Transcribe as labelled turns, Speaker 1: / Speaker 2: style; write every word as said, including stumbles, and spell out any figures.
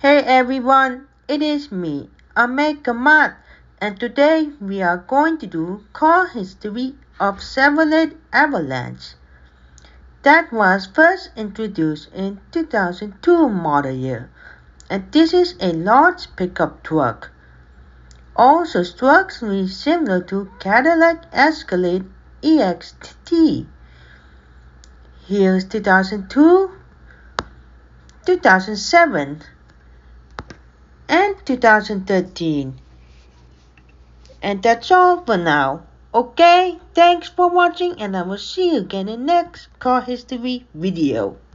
Speaker 1: Hey everyone, it is me, Ahmed, and today we are going to do car history of Chevrolet Avalanche. That was first introduced in two thousand two model year, and this is a large pickup truck. Also structurally similar to Cadillac Escalade E X T. Here's two thousand two, two thousand seven, and two thousand thirteen. And that's all for now. Okay, thanks for watching and I will see you again in the next car history video.